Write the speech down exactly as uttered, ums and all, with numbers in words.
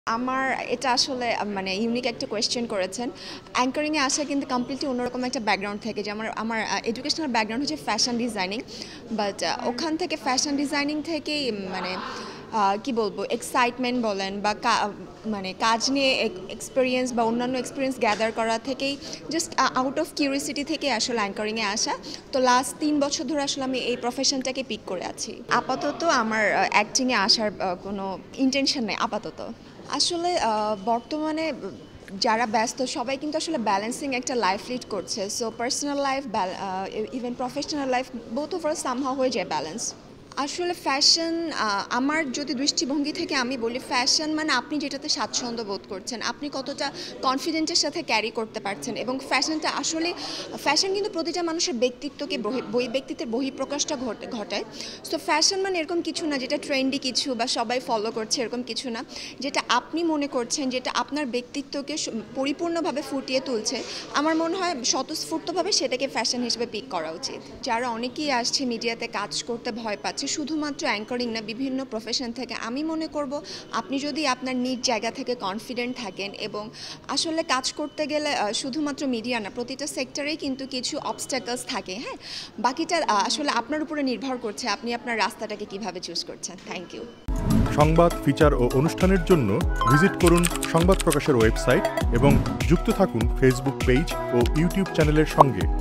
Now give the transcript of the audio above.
আমার এটা আসলে মানে ইউনিক একটা কোয়েশ্চেন করেছেন। অ্যাঙ্কারিংয়ে আসা কিন্তু কমপ্লিটলি অন্যরকম একটা ব্যাকগ্রাউন্ড থেকে, যে আমার আমার এডুকেশনাল ব্যাকগ্রাউন্ড হচ্ছে ফ্যাশন ডিজাইনিং, বাট ওখান থেকে ফ্যাশন ডিজাইনিং থেকেই মানে কি বলবো এক্সাইটমেন্ট বলেন বা মানে কাজ নিয়ে এক্সপিরিয়েন্স বা অন্যান্য এক্সপিরিয়েন্স গ্যাদার করা থেকেই জাস্ট আউট অফ কিউরিসিটি থেকে আসলে অ্যাঙ্কারিংয়ে আসা। তো লাস্ট তিন বছর ধরে আসলে আমি এই প্রফেশনটাকে পিক করে আছি। আপাতত আমার অ্যাক্টিংয়ে আসার কোনো ইন্টেনশন নেই আপাতত। আসলে বর্তমানে যারা ব্যস্ত সবাই কিন্তু আসলে ব্যালেন্সিং একটা লাইফ লিড করছে, so personal life even professional life both over somehow হয়ে যায় ব্যালেন্স। আসলে ফ্যাশন আমার যদি দৃষ্টিভঙ্গি থেকে আমি বলি, ফ্যাশন মানে আপনি যেটাতে স্বাচ্ছন্দ্য বোধ করছেন, আপনি কতটা কনফিডেন্টের সাথে ক্যারি করতে পারছেন, এবং ফ্যাশনটা আসলে ফ্যাশন কিন্তু প্রতিটা মানুষের ব্যক্তিত্বকে বহি ব্যক্তিত্বের বহিঃপ্রকাশটা ঘটে ঘটায় সো ফ্যাশন মানে এরকম কিছু না যেটা ট্রেন্ডি কিছু বা সবাই ফলো করছে, এরকম কিছু না। যেটা আপনি মনে করছেন, যেটা আপনার ব্যক্তিত্বকে পরিপূর্ণভাবে ফুটিয়ে তুলছে, আমার মনে হয় স্বতঃস্ফূর্তভাবে সেটাকে ফ্যাশন হিসেবে পিক করা উচিত। যারা অনেকেই আসছে মিডিয়াতে কাজ করতে ভয় পাচ্ছে, শুধুমাত্র অ্যাঙ্করিং না, বিভিন্ন প্রফেশন থেকে, আমি মনে করব আপনি যদি আপনার নিজ জায়গা থেকে কনফিডেন্ট থাকেন এবং আসলে কাজ করতে গেলে শুধুমাত্র মিডিয়া না, প্রতিটা সেক্টরেই কিন্তু কিছু অবস্ট্যাকলস থাকে। হ্যাঁ, বাকিটা আসলে আপনার উপরে নির্ভর করছে আপনি আপনার রাস্তাটাকে কিভাবে চুজ করছেন। Thank you. সংবাদ, ফিচার ও অনুষ্ঠানের জন্য ভিজিট করুন সংবাদ প্রকাশের ওয়েবসাইট এবং যুক্ত থাকুন ফেসবুক পেজ ও ইউটিউব চ্যানেলের সঙ্গে।